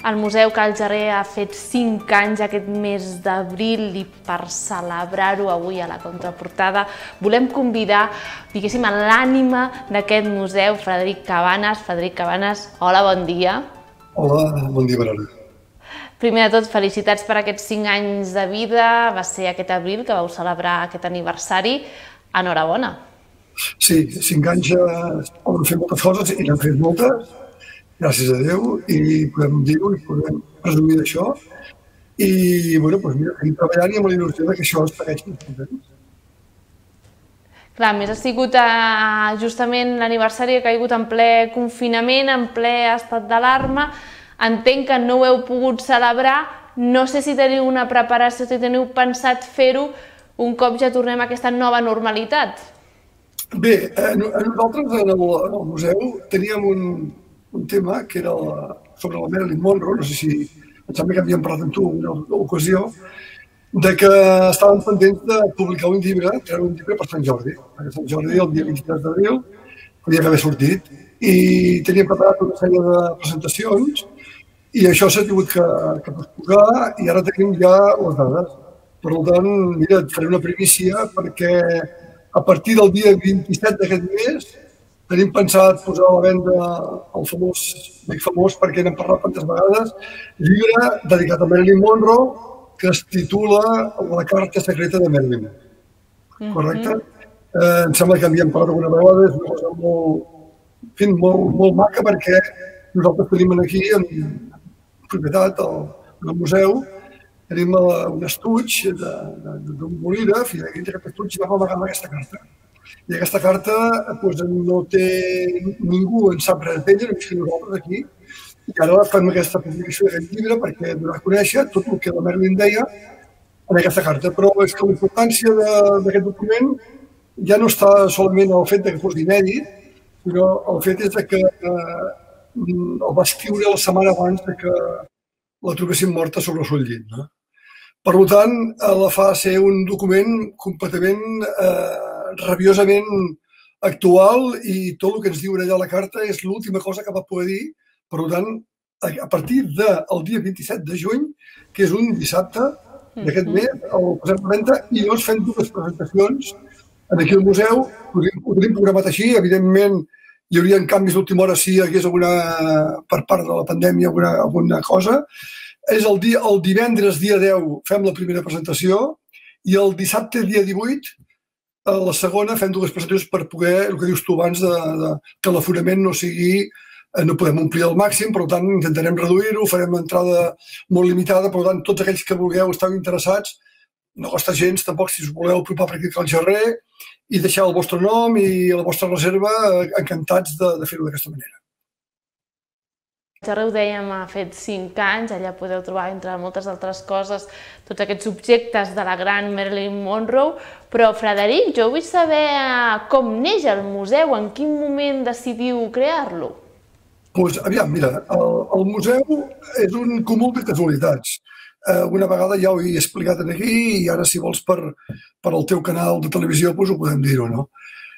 El Museu Cal Jarrer ha fet 5 anys aquest mes d'abril i per celebrar-ho avui a la contraportada volem convidar, diguéssim, a l'ànima d'aquest museu, Frederic Cabanes. Frederic Cabanes, hola, bon dia. Hola, bon dia, Verona. Primer de tot, felicitats per aquests 5 anys de vida. Va ser aquest abril que vau celebrar aquest aniversari. Enhorabona. Sí, 5 anys poden fer moltes coses i n'han fet moltes, gràcies a Déu, i podem dir-ho i podem presumir d'això. I, bueno, doncs mira, estem treballant i amb la il·lusió que això es segueixi contents. Clar, a més ha sigut justament l'aniversari que ha caigut en ple confinament, en ple estat d'alarma. Entenc que no ho heu pogut celebrar. No sé si teniu una preparació, si teniu pensat fer-ho un cop ja tornem a aquesta nova normalitat. Bé, nosaltres en el museu teníem un tema que era sobre la Marilyn Monroe, no sé si em sembla que havíem parlat amb tu en una ocasió, de que estàvem pendents de publicar un llibre, treure un llibre per Sant Jordi. Per Sant Jordi, el dia 23 d'abril, podia haver sortit, i teníem preparat una sèrie de presentacions i això s'ha tingut que posposar i ara tenim ja les dades. Per tant, mira, et faré una primícia perquè a partir del dia 27 d'aquest mes tenim pensat posar a la venda el famós, dic famós perquè n'hem parlat tantes vegades, llibre dedicat a Marilyn Monroe que es titula La carta secreta de Marilyn. Correcte? Em sembla que havíem parlat alguna vegada, és una cosa molt maca perquè nosaltres tenim aquí en propietat del museu, tenim un estuig d'un bolígraf i dins d'aquest estuig vam amagar aquesta carta. I aquesta carta no té... ningú en sap res d'ella, només que nosaltres aquí. I ara fem aquesta publicació d'aquest llibre perquè donar a conèixer tot el que la Marilyn deia en aquesta carta. Però és que la importància d'aquest document ja no està solament el fet que fos inèdit, sinó el fet és que el va escriure la setmana abans que la trobessin morta sobre el seu llit. Per tant, la fa ser un document completament rabiosament actual i tot el que ens diuen allà a la carta és l'última cosa que va poder dir. Per tant, a partir del dia 27 de juny, que és un dissabte d'aquest mes, el posem a venda i llavors fem 2 presentacions aquí al museu. Ho tenim programat així, evidentment hi hauria canvis d'última hora si hi hagués per part de la pandèmia alguna cosa. És el divendres, dia 10, fem la primera presentació i el dissabte, dia 18, la segona fem 2 presentacions per poder, el que dius tu abans, que l'aforament no sigui, no podem omplir al màxim, per tant intentarem reduir-ho, farem una entrada molt limitada, per tant tots aquells que vulgueu, esteu interessats, no costa gens tampoc si us voleu apropar per aquí al Jarrer i deixar el vostre nom i la vostra reserva, encantats de fer-ho d'aquesta manera. El Jarrer, ho dèiem, ha fet 5 anys, allà podeu trobar, entre moltes altres coses, tots aquests objectes de la gran Marilyn Monroe, però, Frederic, jo vull saber com neix el museu, en quin moment decidiu crear-lo? Doncs, aviam, mira, el museu és un cúmul de casualitats. Una vegada ja ho he explicat aquí i ara, si vols, per al teu canal de televisió, ho podem dir-ho, no?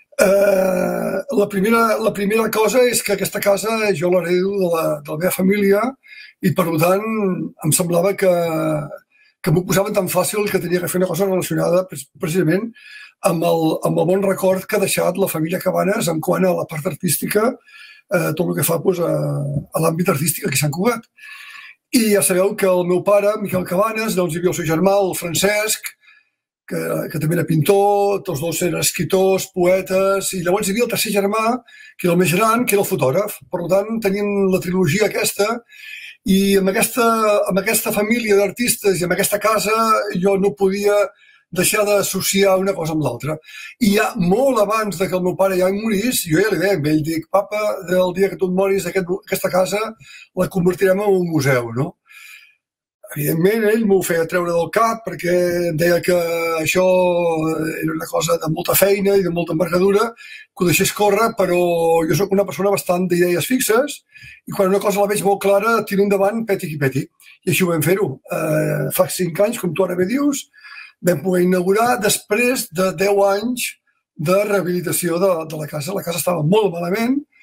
La primera cosa és que aquesta casa jo l'heredo de la meva família i per tant em semblava que m'ho posaven tan fàcil que tenia que fer una cosa relacionada precisament amb el bon record que ha deixat la família Cabanes en quant a la part artística, tot el que fa a l'àmbit artístic aquí a Sant Cugat. I ja sabeu que el meu pare, Miquel Cabanes, doncs hi havia el seu germà, el Francesc, que també era pintor, tots dos eren escriptors, poetes, i llavors hi havia el tercer germà, que era el més gran, que era el fotògraf. Per tant, teníem la trilogia aquesta, i amb aquesta família d'artistes i amb aquesta casa jo no podia deixar d'associar una cosa amb l'altra. I ja molt abans que el meu pare ja morís, jo ja li deia a ell, dic, papa, del dia que tu et moris, aquesta casa la convertirem en un museu, no? Evidentment, ell m'ho feia treure del cap perquè em deia que això era una cosa de molta feina i de molta envergadura, que ho deixés córrer, però jo sóc una persona bastant d'idees fixes i quan una cosa la veig molt clara, tiro endavant, peti qui peti. I així ho vam fer-ho. Fa 5 anys, com tu ara bé dius, vam poder inaugurar després de 10 anys de rehabilitació de la casa. La casa estava molt malament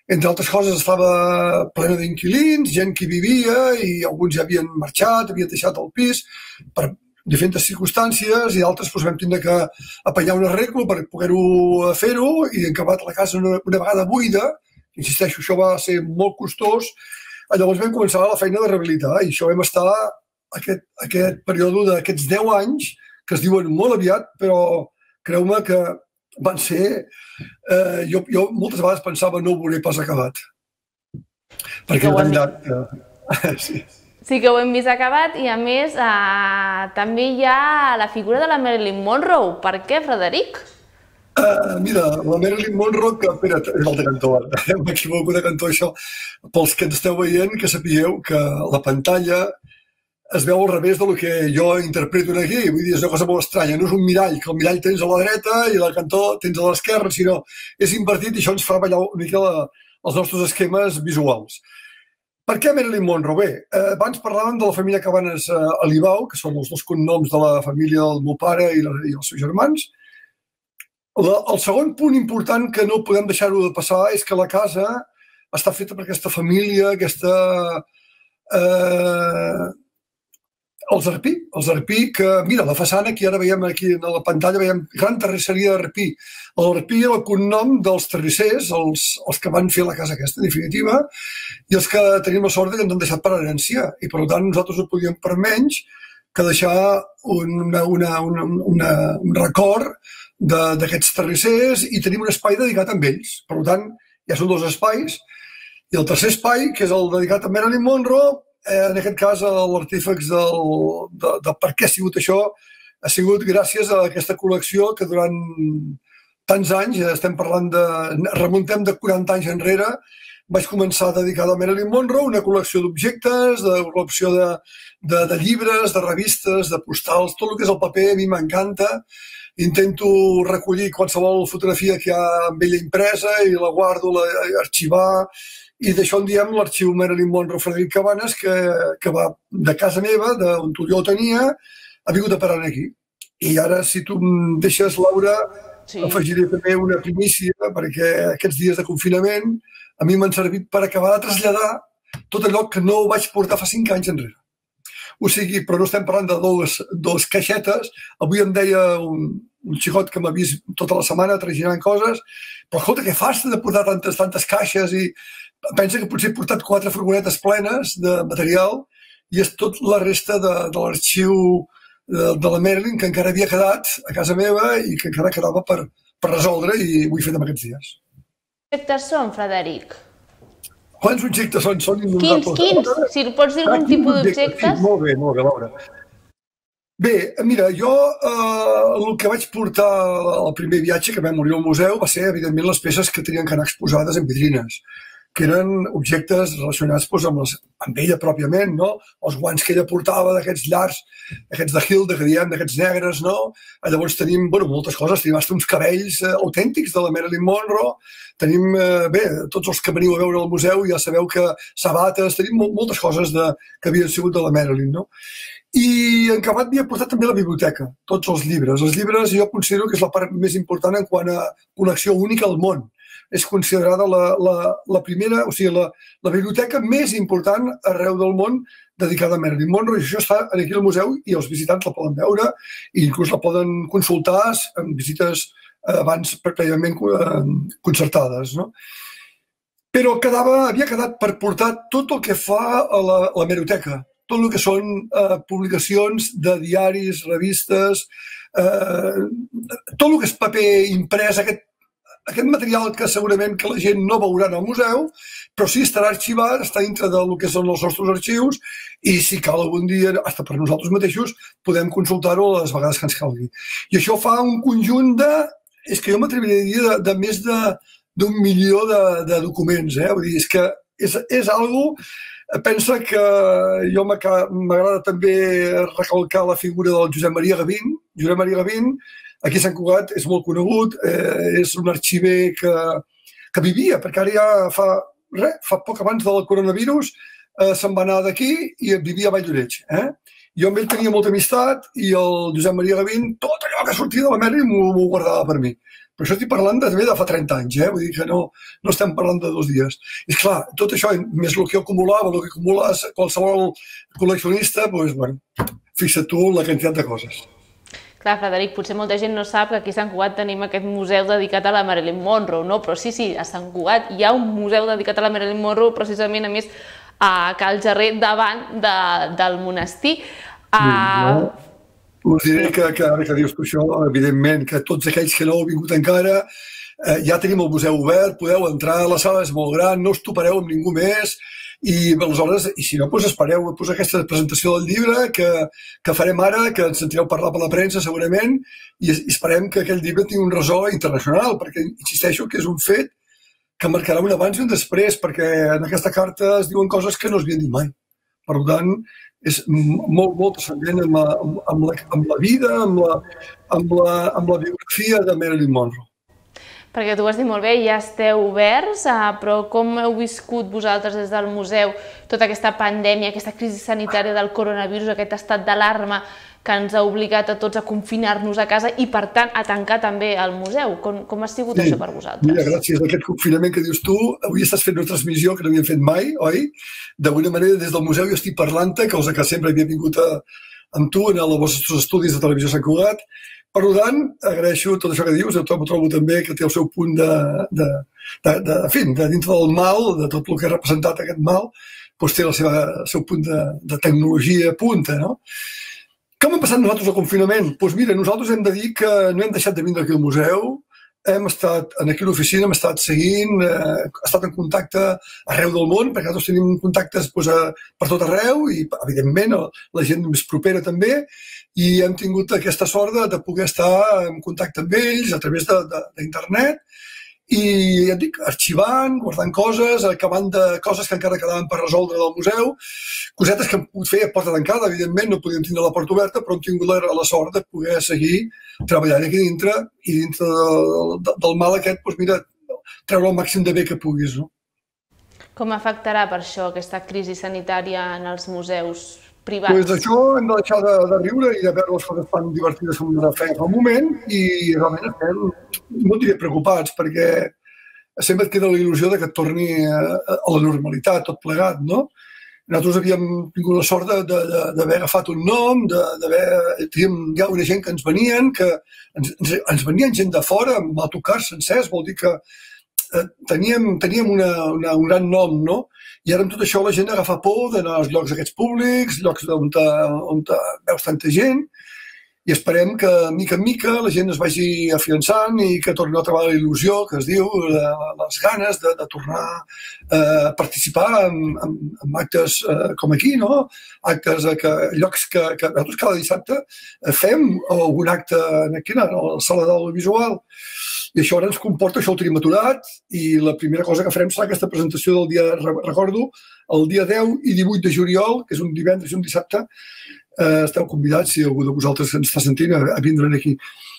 entre altres coses, estava plena d'inquilins, gent que hi vivia i alguns ja havien marxat, havien deixat el pis per diferents circumstàncies i d'altres doncs, vam tindre que apanyar un arreglo per poder-ho fer-ho i hem acabat la casa una vegada buida. Insisteixo, això va ser molt costós. Llavors vam començar la feina de rehabilitar i això vam estar aquest període d'aquests 10 anys que es diuen molt aviat, però creu-me que van ser... Jo moltes vegades pensava no ho veuré pas acabat. Perquè en realitat... Sí que ho hem vist acabat i, a més, també hi ha la figura de la Marilyn Monroe. Per què, Frederic? Mira, la Marilyn Monroe, que... Espera, és el de cantó, m'equivoco de cantó, això. Pels que ens esteu veient, que sapigueu que la pantalla es veu al revés del que jo interpreto aquí. Vull dir, és una cosa molt estranya. No és un mirall, que el mirall tens a la dreta i el cantó tens a l'esquerra, sinó és invertit i això ens fa ballar una mica els nostres esquemes visuals. Per què Marilyn Monroe? Bé, abans parlàvem de la família Cabanes Alibau, que són els dos cognoms de la família del meu pare i els seus germans. El segon punt important que no podem deixar-ho de passar és que la casa està feta per aquesta família, els Arpí, que, mira, la façana, que ara veiem aquí a la pantalla, veiem gran terrisseria d'Arpí. L'Arpí era el cognom dels terrissers, els que van fer la casa aquesta, en definitiva, i els que tenim la sort que ens han deixat per herència. I, per tant, nosaltres no podíem per menys que deixar un record d'aquests terrissers i tenim un espai dedicat a ells. Per tant, ja són 2 espais. I el tercer espai, que és el dedicat a Marilyn Monroe, en aquest cas, l'artífex de per què ha sigut això ha sigut gràcies a aquesta col·lecció que durant tants anys, estem parlant remuntem de 40 anys enrere, vaig començar dedicada a Marilyn Monroe, una col·lecció d'objectes, una col·lecció de llibres, de revistes, de postals, tot el que és el paper a mi m'encanta. Intento recollir qualsevol fotografia que hi ha amb ella impresa i la guardo, arxivar. I d'això en diem l'arxiu Marilyn Monroe Frederic Cabanes, que va de casa meva, d'on jo ho tenia, ha vingut a parar aquí. I ara, si tu em deixes, Laura, afegiré també una primícia, perquè aquests dies de confinament a mi m'han servit per acabar de traslladar tot allò que no vaig portar fa 5 anys enrere. O sigui, però no estem parlant de dos caixetes. Avui em deia un xicot que m'ha vist tota la setmana tragинant coses, però escolta, què fas de portar tantes caixes? I pensa que potser he portat 4 furgonetes plenes de material i és tot la resta de l'arxiu de la Marilyn que encara havia quedat a casa meva i que encara quedava per resoldre i ho he fet en aquests dies. Quins objectes són, Frederic? Quants objectes són? Quins? Si pots dir algun tipus d'objectes. Molt bé, Laura. Bé, mira, jo el que vaig portar al primer viatge que vam obrir al museu va ser, evidentment, les peces que tenien que anar exposades en vitrines, que eren objectes relacionats amb ella pròpiament, no? Els guants que ella portava d'aquests llargs, aquests de Hilda, que diem, d'aquests negres, no? Llavors tenim, moltes coses, tenim fins uns cabells autèntics de la Marilyn Monroe, tenim, tots els que veniu a veure al museu ja sabeu que sabates, tenim moltes coses que havien sigut de la Marilyn, no? I en acabat m'hi ha portat també la biblioteca, tots els llibres. Els llibres jo considero que és la part més important en quant a col·lecció única al món. És considerada la primera, o sigui, la biblioteca més important arreu del món dedicada a Marilyn Monroe, i això està aquí al museu i els visitants la poden veure i inclús la poden consultar en visites abans prèviament concertades, no? Però havia quedat per portar tot el que fa a la hemeroteca, tot el que són publicacions de diaris, revistes, tot el que és paper imprès, aquest material que segurament que la gent no veurà en el museu, però sí estarà arxivat, està dintre del que són els nostres arxius i si cal algun dia, fins per nosaltres mateixos, podem consultar-ho les vegades que ens calgui. I això fa un conjunt és que jo m'atreviria a dir de més d'1 milió de documents, vull dir, és que és algo. Pensa que jo m'agrada també recalcar la figura del Josep Maria Gavín. Josep Maria Gavín, aquí a Sant Cugat, és molt conegut, és un arxiver que vivia, perquè ara ja fa poc abans del coronavirus se'n va anar d'aquí i vivia a Valldoreix. Jo amb ell tenia molta amistat i el Josep Maria Gavín, tot allò que sortia de la Marilyn m'ho guardava per mi. Però això estic parlant també de fa 30 anys, vull dir que no estem parlant de 2 dies. I clar, tot això, més el que acumulava, el que acumula qualsevol col·leccionista, doncs, bueno, fixa't tu la quantitat de coses. Clar, Frederic, potser molta gent no sap que aquí a Sant Cugat tenim aquest museu dedicat a la Marilyn Monroe, no? Però sí, a Sant Cugat hi ha un museu dedicat a la Marilyn Monroe, precisament, a més, a Cal Jarrer, davant del monestir. Us diré que ara que dius tu això, evidentment, que tots aquells que no heu vingut encara, ja tenim el museu obert, podeu entrar, la sala és molt gran, no us topareu amb ningú més, i aleshores, i si no, doncs espereu aquesta presentació del llibre que farem ara, que ens sentireu parlar per la premsa segurament, i esperem que aquell llibre tingui un ressò internacional, perquè insisteixo que és un fet que marcarà un abans i un després, perquè en aquesta carta es diuen coses que no es havien dit mai. Per tant, és molt transcendent amb la vida, amb la biografia de Marilyn Monroe. Perquè tu ho has dit molt bé, ja esteu oberts, però com heu viscut vosaltres des del museu tota aquesta pandèmia, aquesta crisi sanitària del coronavirus, aquest estat d'alarma que ens ha obligat a tots a confinar-nos a casa i, per tant, a tancar també el museu? Com ha sigut això per vosaltres? Mira, gràcies a aquest confinament que dius tu, avui estàs fent una transmissió que no havíem fet mai, oi? D'alguna manera, des del museu jo estic parlant-te, cosa que sempre havia vingut amb tu en els vostres estudis de Televisió Sant Cugat. Per tant, agraeixo tot això que dius, trobo també que té el seu punt de dintre del mal, de tot el que ha representat aquest mal, doncs té el seu punt de tecnologia punta, no? Com hem passat nosaltres el confinament? Doncs mira, nosaltres hem de dir que no hem deixat de vindre aquí al museu, hem estat aquí a l'oficina, hem estat seguint, hem estat en contacte arreu del món, perquè nosaltres tenim contactes per tot arreu i, evidentment, la gent més propera també, i hem tingut aquesta sort de poder estar en contacte amb ells a través d'internet i, ja et dic, arxivant, guardant coses, acabant de coses que encara quedaven per resoldre del museu, cosetes que hem pogut fer a porta tancada, evidentment, no podíem tindre la porta oberta, però hem tingut la sort de poder seguir treballant aquí dintre i dintre del mal aquest, doncs mira, treure el màxim de bé que puguis, no? Com afectarà per això aquesta crisi sanitària en els museus privats? Doncs això hem de deixar de riure i de veure les coses tan divertides com les fem al moment i realment estem, no diré preocupats, perquè sempre et queda la il·lusió que et torni a la normalitat, tot plegat, no? Nosaltres havíem tingut la sort d'haver agafat un nom, teníem ja una gent que ens venien, que ens venien gent de fora, amb autocars sencers, vol dir que teníem un gran nom, no? I ara amb tot això la gent agafa por d'anar als llocs aquests públics, llocs on veus tanta gent, i esperem que, mica en mica, la gent es vagi afiançant i que torni a trobar la il·lusió, que es diu, les ganes de tornar a participar en actes com aquí, no? Actes, llocs que nosaltres cada dissabte fem algun acte aquí, a la sala d'audiovisual. I això ara ens comporta, això ho tenim aturat, i la primera cosa que farem serà aquesta presentació del dia, recordo, el dia 10 i 18 de juliol, que és un divendres i un dissabte. Esteu convidats, si algú de vosaltres ens està sentint, a vindre aquí.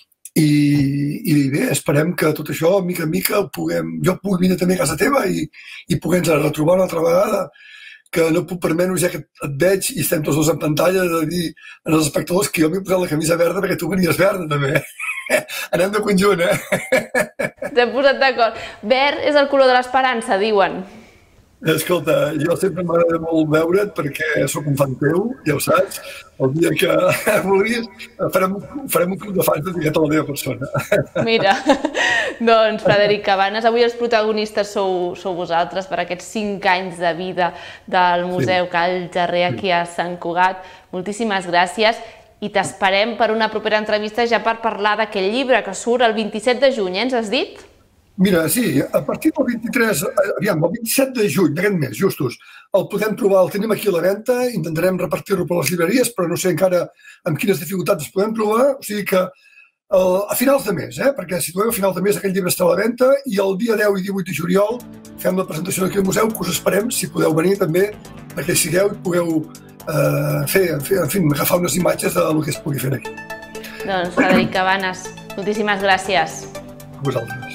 I bé, esperem que tot això, mica en mica, jo pugui venir també a casa teva i puguem retrobar una altra vegada, que no puc permetre, ja que et veig i estem tots dos en pantalla, de dir als espectadors que jo m'he posat la camisa verda perquè tu venies verda també. Anem de conjunt, T'hem posat d'acord. Verd és el color de l'esperança, diuen. Escolta, jo sempre m'agrada molt veure't perquè sóc un fan teu, ja ho saps. El dia que vulguis farem un club de fans dedicat a la meva persona. Mira, doncs Frederic Cabanes, avui els protagonistes sou vosaltres per aquests 5 anys de vida del Museu Cal Jarrer aquí a Sant Cugat. Moltíssimes gràcies i t'esperem per una propera entrevista ja per parlar d'aquest llibre que surt el 27 de juny, ens has dit? Mira, sí, a partir del 23, aviam, el 27 de juny d'aquest mes, justos, el podem trobar, el tenim aquí a la venda, intentarem repartir-lo per les llibreries, però no sé encara amb quines dificultats es podem trobar, o sigui que a finals de mes, perquè si trobem a finals de mes aquest llibre està a la venda i el dia 10 i 18 de juliol fem la presentació aquí al museu, que us esperem, si podeu venir també, perquè sigueu i pugueu agafar unes imatges del que es pugui fer aquí. Doncs Frederic Cabanes, moltíssimes gràcies. A vosaltres.